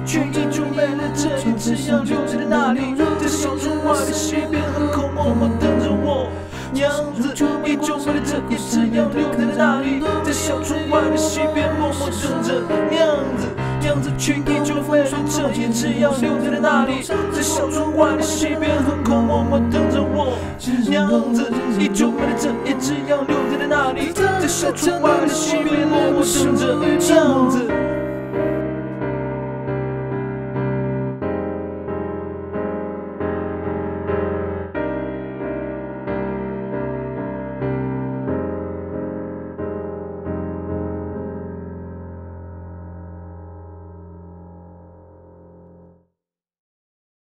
却依旧没了这一只羊留在了那里，在小村外的溪边河口默默等着我。娘子依旧没了这一只羊留在了那里，在小村外的溪边默默等着娘子却依旧没了这一只羊留在了那里，在小村外的溪边河口默默等着我。娘子依旧没了这一只羊留在了那里，在小村外的溪边默默等着娘子。